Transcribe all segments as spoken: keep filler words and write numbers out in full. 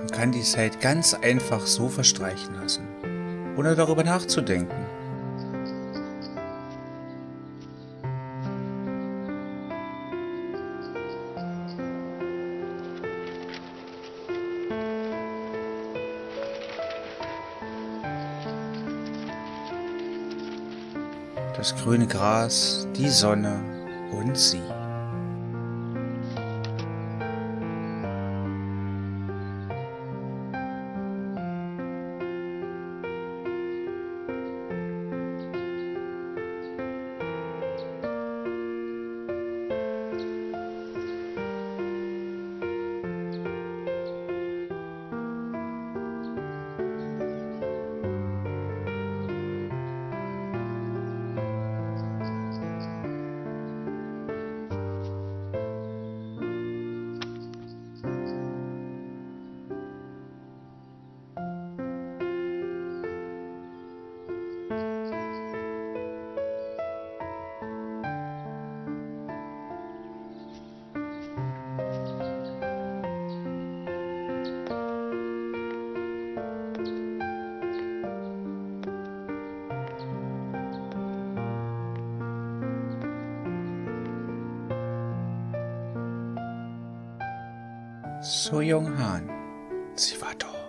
Man kann die Zeit ganz einfach so verstreichen lassen, ohne darüber nachzudenken. Das grüne Gras, die Sonne und sie. So Jong-han, sie war dort.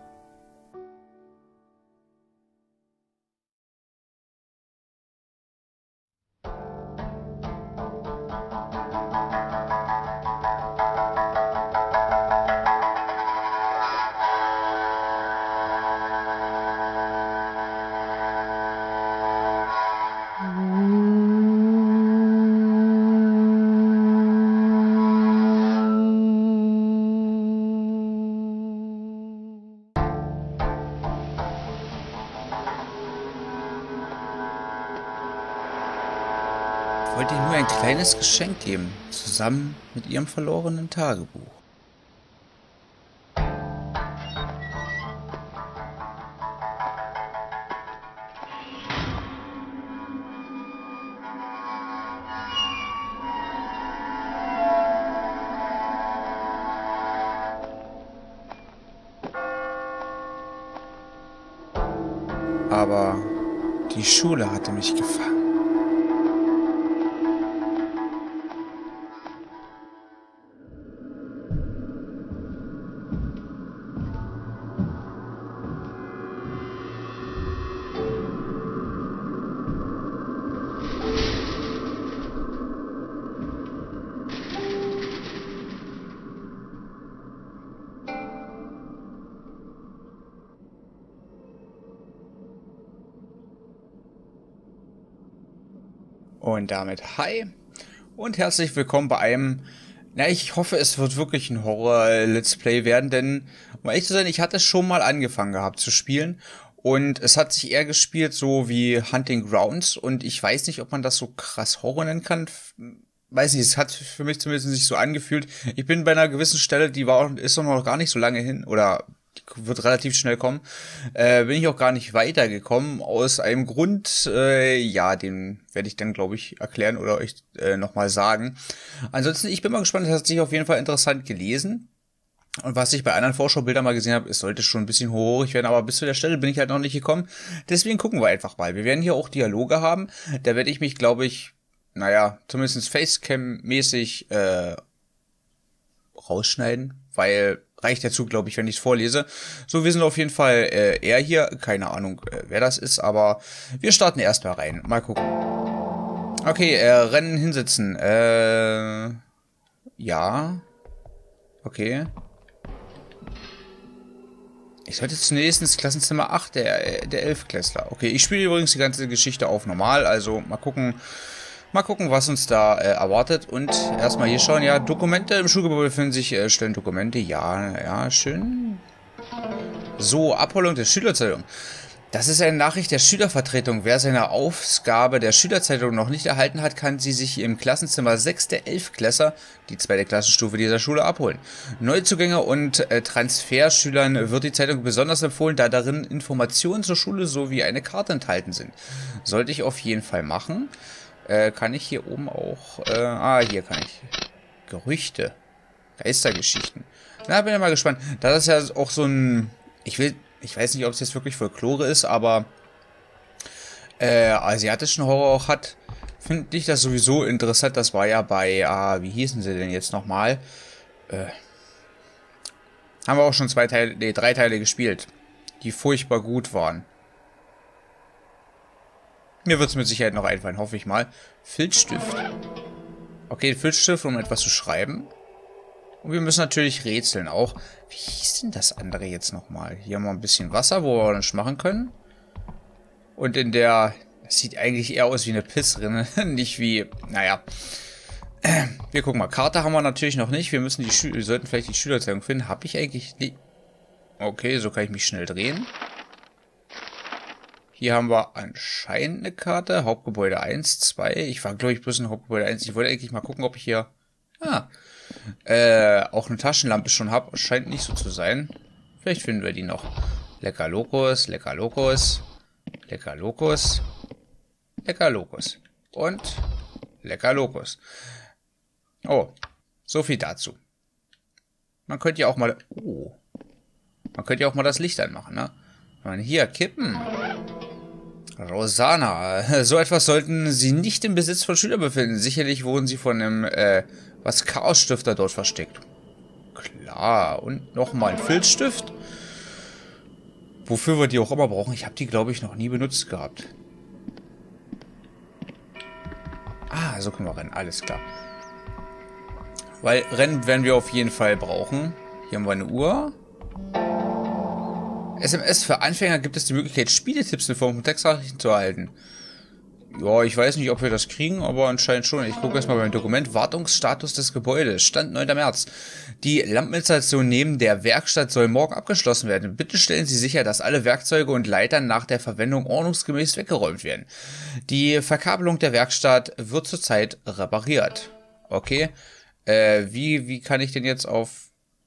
Ich wollte ihr nur ein kleines Geschenk geben, zusammen mit ihrem verlorenen Tagebuch. Aber die Schule hatte mich gefangen. Und damit hi und herzlich willkommen bei einem, na ich hoffe es wird wirklich ein Horror-Let's Play werden, denn um ehrlich zu sein, ich hatte es schon mal angefangen gehabt zu spielen und es hat sich eher gespielt so wie Hunting Grounds und ich weiß nicht, ob man das so krass Horror nennen kann, weiß nicht, es hat für mich zumindest nicht so angefühlt. Ich bin bei einer gewissen Stelle, die war ist noch gar nicht so lange hin oder wird relativ schnell kommen, äh, bin ich auch gar nicht weitergekommen, aus einem Grund, äh, ja, den werde ich dann, glaube ich, erklären oder euch äh, nochmal sagen. Ansonsten, ich bin mal gespannt, das hat sich auf jeden Fall interessant gelesen. Und was ich bei anderen Vorschaubildern mal gesehen habe, es sollte schon ein bisschen hoch werden, aber bis zu der Stelle bin ich halt noch nicht gekommen. Deswegen gucken wir einfach mal. Wir werden hier auch Dialoge haben, da werde ich mich, glaube ich, naja, zumindest Facecam-mäßig äh, rausschneiden, weil reicht dazu, glaube ich, wenn ich es vorlese. So, wir sind auf jeden Fall äh, er hier. Keine Ahnung, äh, wer das ist, aber wir starten erstmal rein. Mal gucken. Okay, äh, Rennen hinsetzen. Äh, ja. Okay. Ich sollte zunächst ins Klassenzimmer acht der, der Elftklässler. Okay, ich spiele übrigens die ganze Geschichte auf normal, also mal gucken... Mal gucken, was uns da äh, erwartet. Und erstmal hier schauen. Ja, Dokumente im Schulgebäude befinden sich. Äh, stellen Dokumente. Ja, ja, schön. So, Abholung der Schülerzeitung. Das ist eine Nachricht der Schülervertretung. Wer seine Ausgabe der Schülerzeitung noch nicht erhalten hat, kann sie sich im Klassenzimmer sechs der Elftklässler, die zweite Klassenstufe dieser Schule, abholen. Neuzugänge und äh, Transferschülern wird die Zeitung besonders empfohlen, da darin Informationen zur Schule sowie eine Karte enthalten sind. Sollte ich auf jeden Fall machen. Äh, kann ich hier oben auch... Äh, ah, hier kann ich... Gerüchte. Geistergeschichten. Na, bin ja mal gespannt. Da das ja auch so ein... Ich will... Ich weiß nicht, ob es jetzt wirklich Folklore ist, aber... Äh, asiatischen Horror auch hat, finde ich das sowieso interessant. Das war ja bei... Ah, wie hießen sie denn jetzt nochmal? Äh... Haben wir auch schon zwei Teile... Nee, drei Teile gespielt. Die furchtbar gut waren. Mir wird es mit Sicherheit noch einfallen, hoffe ich mal. Filzstift. Okay, Filzstift, um etwas zu schreiben. Und wir müssen natürlich rätseln auch. Wie hieß denn das andere jetzt nochmal? Hier haben wir ein bisschen Wasser, wo wir das machen können. Und in der... Das sieht eigentlich eher aus wie eine Pissrinne. Nicht wie... Naja. Wir gucken mal. Karte haben wir natürlich noch nicht. Wir müssen die Schü wir sollten vielleicht die Schülerzeitung finden. Habe ich eigentlich... Die okay, so kann ich mich schnell drehen. Hier haben wir anscheinend eine Karte. Hauptgebäude eins, zwei. Ich war, glaube ich, bloß in Hauptgebäude eins. Ich wollte eigentlich mal gucken, ob ich hier... Ah... Äh, auch eine Taschenlampe schon habe. Scheint nicht so zu sein. Vielleicht finden wir die noch. Lecker Lokos, lecker Lokos, lecker Lokos, lecker Lokos und lecker Lokos. Oh, so viel dazu. Man könnte ja auch mal... Oh. Man könnte ja auch mal das Licht anmachen, ne? Man, hier, kippen. Rosanna. So etwas sollten Sie nicht im Besitz von Schülern befinden. Sicherlich wurden Sie von einem, äh, was Chaosstifter dort versteckt. Klar. Und nochmal ein Filzstift. Wofür wir die auch immer brauchen. Ich habe die, glaube ich, noch nie benutzt gehabt. Ah, so können wir rennen. Alles klar. Weil rennen werden wir auf jeden Fall brauchen. Hier haben wir eine Uhr. S M S für Anfänger gibt es die Möglichkeit, Spieletipps in Form von Textnachrichten zu erhalten. Ja, ich weiß nicht, ob wir das kriegen, aber anscheinend schon. Ich gucke erstmal beim Dokument. Wartungsstatus des Gebäudes. Stand neunter März. Die Lampeninstallation neben der Werkstatt soll morgen abgeschlossen werden. Bitte stellen Sie sicher, dass alle Werkzeuge und Leitern nach der Verwendung ordnungsgemäß weggeräumt werden. Die Verkabelung der Werkstatt wird zurzeit repariert. Okay. Äh, wie, wie kann ich denn jetzt auf...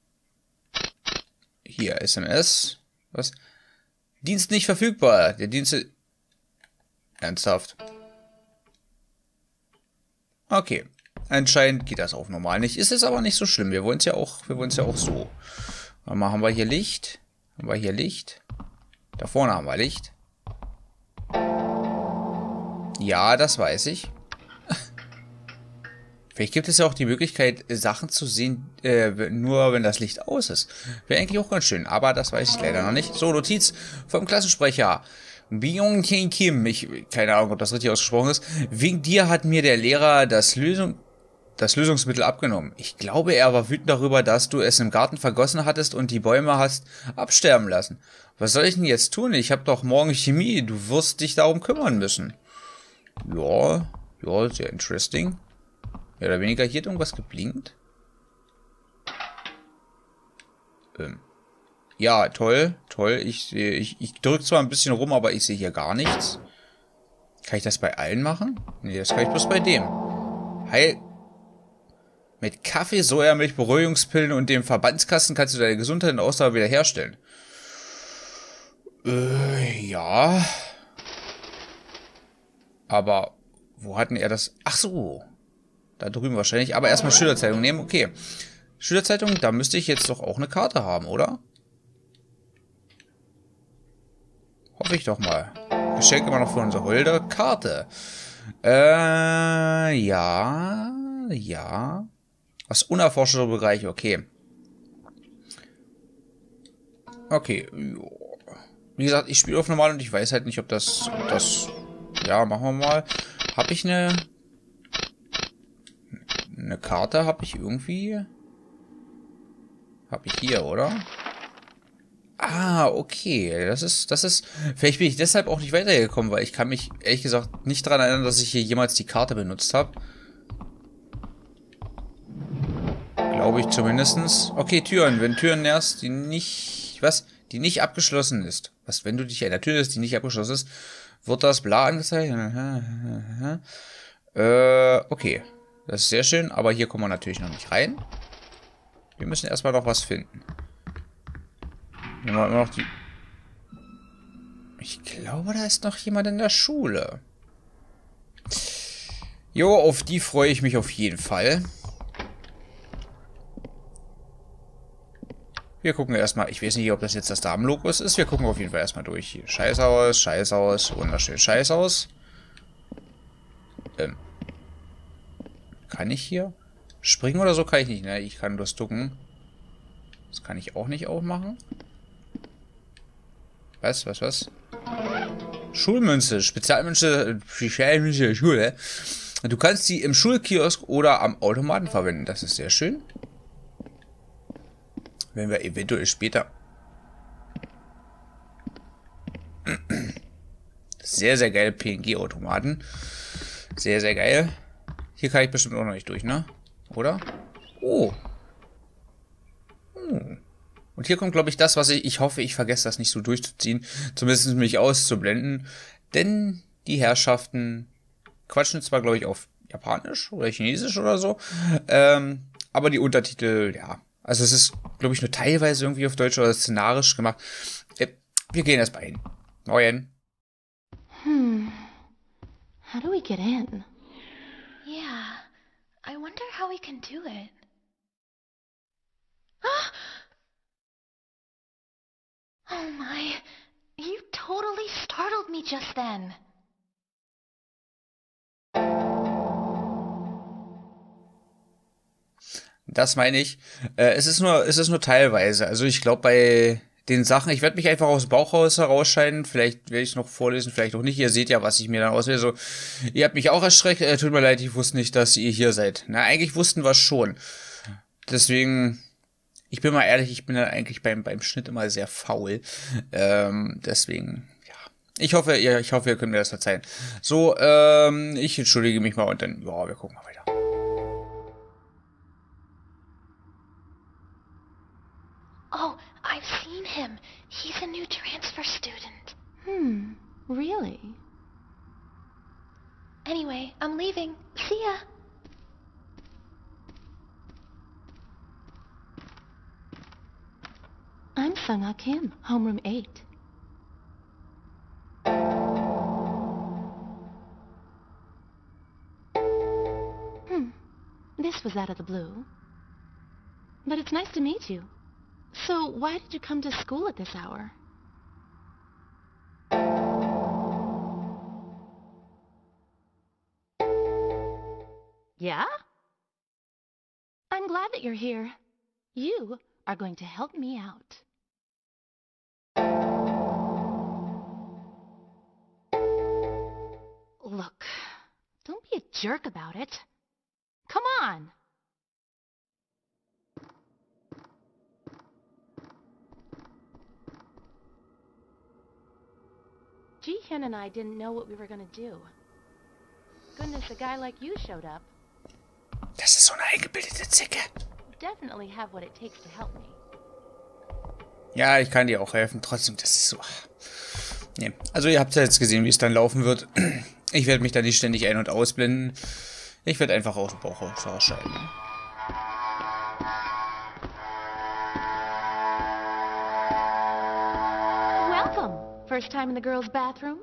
Hier, S M S... Was? Dienst nicht verfügbar. Der Dienst ist... Ernsthaft. Okay. Anscheinend geht das auf normal nicht. Ist es aber nicht so schlimm. Wir wollen es ja auch, wir wollen es ja auch so. Mal haben wir hier Licht. Haben wir hier Licht. Da vorne haben wir Licht. Ja, das weiß ich. Vielleicht gibt es ja auch die Möglichkeit, Sachen zu sehen, äh, nur wenn das Licht aus ist. Wäre eigentlich auch ganz schön, aber das weiß ich leider noch nicht. So, Notiz vom Klassensprecher. Byung Kim, ich, keine Ahnung, ob das richtig ausgesprochen ist. Wegen dir hat mir der Lehrer das Lösung, das Lösungsmittel abgenommen. Ich glaube, er war wütend darüber, dass du es im Garten vergossen hattest und die Bäume hast absterben lassen. Was soll ich denn jetzt tun? Ich habe doch morgen Chemie. Du wirst dich darum kümmern müssen. Ja, ja, sehr interesting. Mehr oder weniger. Hier hat irgendwas geblinkt. Ähm. Ja, toll, toll. Ich sehe, ich, ich drücke zwar ein bisschen rum, aber ich sehe hier gar nichts. Kann ich das bei allen machen? Nee, das kann ich bloß bei dem. Heil. Mit Kaffee, Sojamilch, Beruhigungspillen und dem Verbandskasten kannst du deine Gesundheit und Ausdauer wiederherstellen. Äh, ja. Aber wo hatten er das? Ach so. Da drüben wahrscheinlich. Aber erstmal Schülerzeitung nehmen. Okay. Schülerzeitung, da müsste ich jetzt doch auch eine Karte haben, oder? Hoffe ich doch mal. Geschenk immer noch für unsere Holde. Karte. Äh, ja. Ja. Was unerforschte Bereiche, okay. Okay. Wie gesagt, ich spiele auf normal und ich weiß halt nicht, ob das, ob das... Ja, machen wir mal. Habe ich eine... Eine Karte habe ich irgendwie... Habe ich hier, oder? Ah, okay. Das ist, das ist... Vielleicht bin ich deshalb auch nicht weitergekommen, weil ich kann mich, ehrlich gesagt, nicht daran erinnern, dass ich hier jemals die Karte benutzt habe. Glaube ich zumindestens. Okay, Türen. Wenn Türen näherst, die nicht... Was? Die nicht abgeschlossen ist. Was, wenn du dich einer Tür ist, die nicht abgeschlossen ist, wird das bla angezeigt? Äh, okay. Das ist sehr schön, aber hier kommen wir natürlich noch nicht rein. Wir müssen erstmal noch was finden. Nehmen wir immer noch die... Ich glaube, da ist noch jemand in der Schule. Jo, auf die freue ich mich auf jeden Fall. Wir gucken erstmal, ich weiß nicht, ob das jetzt das Damenlogo ist. Wir gucken auf jeden Fall erstmal durch. Hier, Scheißhaus, Scheißhaus, wunderschön Scheißhaus. Ähm. Kann ich hier? Springen oder so kann ich nicht, ne? Ich kann bloß ducken. Das kann ich auch nicht aufmachen. Was, was, was? Schulmünze, Spezialmünze, Spezialmünze, Schule. Du kannst sie im Schulkiosk oder am Automaten verwenden. Das ist sehr schön. Wenn wir eventuell später... Sehr, sehr geil P N G-Automaten. Sehr, sehr geil. Hier kann ich bestimmt auch noch nicht durch, ne? Oder? Oh. Hm. Und hier kommt, glaube ich, das, was ich... Ich hoffe, ich vergesse das nicht so durchzuziehen. Zumindest mich auszublenden. Denn die Herrschaften quatschen zwar, glaube ich, auf Japanisch oder Chinesisch oder so. Ähm, aber die Untertitel, ja... Also es ist, glaube ich, nur teilweise irgendwie auf Deutsch oder szenarisch gemacht. Äh, wir gehen erst mal hin. Moin. Hmm. How do we get in? Yeah, I wonder how we can do it. Oh my, you totally startled me just then. Das meine ich. Äh, es ist nur, es ist nur teilweise. Also ich glaube bei den Sachen, ich werde mich einfach aus dem Bauch raus herausscheiden. Vielleicht werde ich es noch vorlesen, vielleicht auch nicht. Ihr seht ja, was ich mir dann auswähle. So, ihr habt mich auch erschreckt. Äh, tut mir leid, ich wusste nicht, dass ihr hier seid. Na, eigentlich wussten wir es schon. Deswegen, ich bin mal ehrlich, ich bin dann eigentlich beim beim Schnitt immer sehr faul. Ähm, deswegen, ja. Ich hoffe, ihr, ich hoffe, ihr könnt mir das verzeihen. So, ähm, ich entschuldige mich mal und dann, ja, wir gucken mal weiter. Oh, I've seen him. He's a new transfer student. Hmm, really? Anyway, I'm leaving. See ya. I'm Sung-Ah Kim, homeroom eight. Hmm, this was out of the blue. But it's nice to meet you. So, why did you come to school at this hour? Yeah? I'm glad that you're here. You are going to help me out. Look, don't be a jerk about it. Come on! Ji-hyun and I didn't know what we were gonna do. Goodness, a guy like you showed up. Das ist so eine eingebildete Zicke. Definitely have what it takes to help me. Ja, ich kann dir auch helfen. Trotzdem, das ist so... Nee. Also ihr habt ja jetzt gesehen, wie es dann laufen wird. Ich werde mich da nicht ständig ein- und ausblenden. Ich werde einfach aus dem Bauch rausscheiden. Welcome! First time in the girls' bathroom?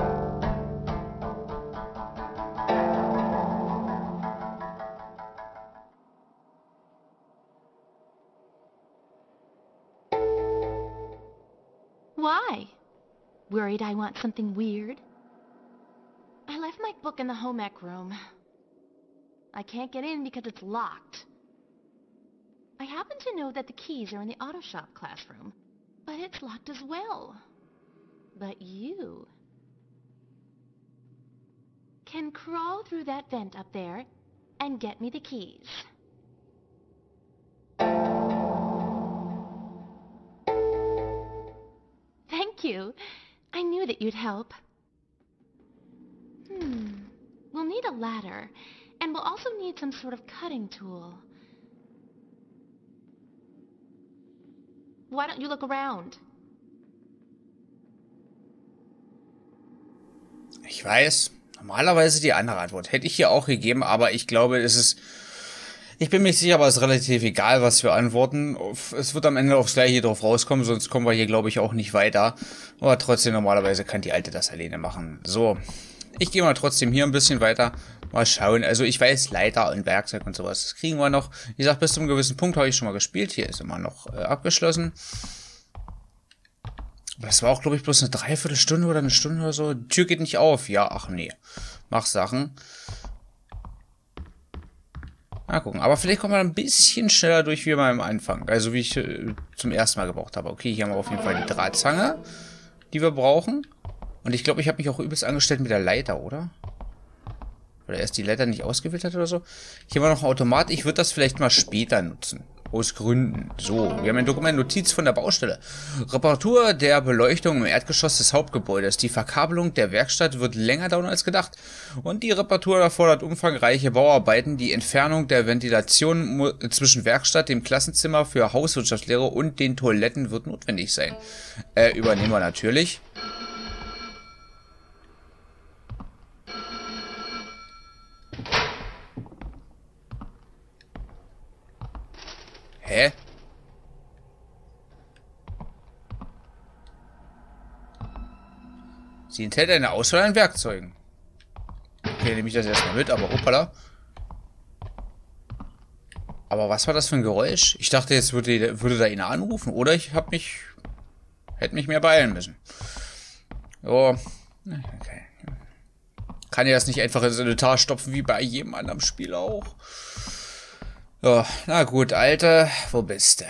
Why? Worried I want something weird? I left my book in the home ec room. I can't get in because it's locked. I happen to know that the keys are in the auto shop classroom, but it's locked as well. But you can crawl through that vent up there and get me the keys. Thank you. I knew that you'd help. Hmm. We'll need a ladder, and we'll also need some sort of cutting tool. Why don't you look around? Ich weiß, normalerweise die andere Antwort hätte ich hier auch gegeben, aber ich glaube, es ist... Ich bin mir sicher, aber es ist relativ egal, was wir antworten. Es wird am Ende aufs Gleiche drauf rauskommen, sonst kommen wir hier, glaube ich, auch nicht weiter. Aber trotzdem, normalerweise kann die Alte das alleine machen. So, Ich gehe mal trotzdem hier ein bisschen weiter. Mal schauen. Also ich weiß, Leiter und Werkzeug und sowas, das kriegen wir noch. Wie gesagt, bis zu einem gewissen Punkt habe ich schon mal gespielt. Hier ist immer noch äh, abgeschlossen. Aber das war auch, glaube ich, bloß eine Dreiviertelstunde oder eine Stunde oder so. Die Tür geht nicht auf. Ja, ach nee. Mach Sachen. Mal gucken. Aber vielleicht kommt man ein bisschen schneller durch wie mal am Anfang. Also wie ich äh, zum ersten Mal gebraucht habe. Okay, hier haben wir auf jeden Fall die Drahtzange, die wir brauchen. Und ich glaube, ich habe mich auch übelst angestellt mit der Leiter, oder? Weil er erst die Leiter nicht ausgewählt hat oder so. Hier haben wir noch ein Automat. Ich würde das vielleicht mal später nutzen. Aus Gründen. So, wir haben ein Dokument, Notiz von der Baustelle. Reparatur der Beleuchtung im Erdgeschoss des Hauptgebäudes. Die Verkabelung der Werkstatt wird länger dauern als gedacht. Und die Reparatur erfordert umfangreiche Bauarbeiten. Die Entfernung der Ventilation zwischen Werkstatt, dem Klassenzimmer für Hauswirtschaftslehre und den Toiletten wird notwendig sein. Äh, übernehmen wir natürlich. Hä? Sie enthält eine Auswahl an Werkzeugen. Okay, nehme ich das erstmal mit, aber hoppala. Aber was war das für ein Geräusch? Ich dachte, jetzt würde, würde da einer anrufen. Oder ich habe mich... Hätte mich mehr beeilen müssen. So. Okay. Kann ja das nicht einfach in so eine Tasche stopfen, wie bei jedem anderen Spiel auch. So, na gut, Alter, wo bist du?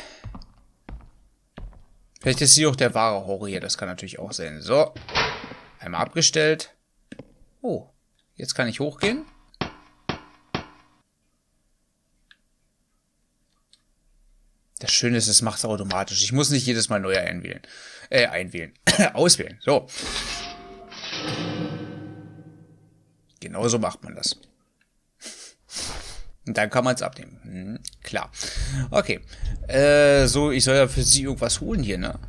Vielleicht ist hier auch der wahre Horror hier, das kann natürlich auch sein. So, einmal abgestellt. Oh, jetzt kann ich hochgehen. Das Schöne ist, es macht es automatisch. Ich muss nicht jedes Mal neu einwählen. Äh, einwählen. Auswählen, so. Genauso macht man das. Und dann kann man es abnehmen. Hm, klar. Okay. Äh, so, ich soll ja für sie irgendwas holen hier, ne?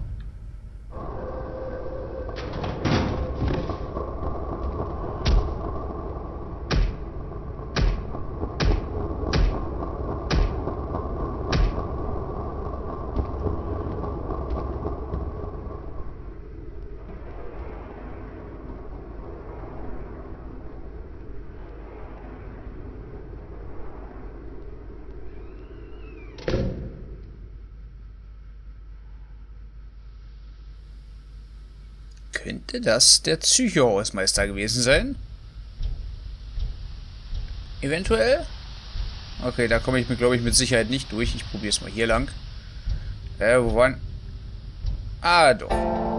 Könnte das der Psycho-Hausmeister gewesen sein? Eventuell? Okay, da komme ich mir, glaube ich, mit Sicherheit nicht durch. Ich probiere es mal hier lang. Äh, wo waren... Ah, doch.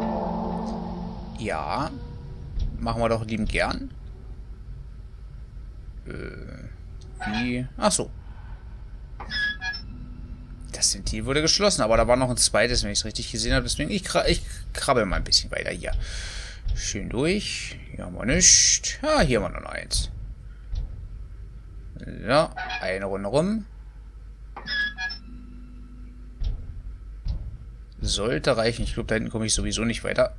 Ja. Machen wir doch liebend gern. Äh, wie... Ach so. Das Ventil wurde geschlossen, aber da war noch ein zweites, wenn ich es richtig gesehen habe. Deswegen, ich, ich krabbel mal ein bisschen weiter hier. Schön durch. Hier haben wir nichts. Ah, hier haben wir noch eins. So, eine Runde rum. Sollte reichen. Ich glaube, da hinten komme ich sowieso nicht weiter.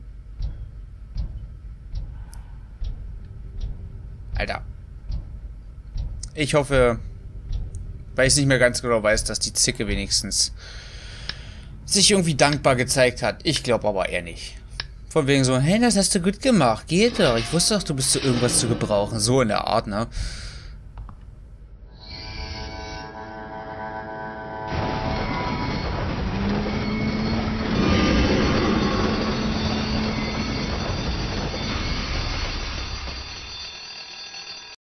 Alter. Ich hoffe... Weil ich nicht mehr ganz genau weiß, dass die Zicke wenigstens sich irgendwie dankbar gezeigt hat. Ich glaube aber eher nicht. Von wegen so, hey, das hast du gut gemacht. Geht doch. Ich wusste doch, du bist zu irgendwas zu gebrauchen. So in der Art, ne?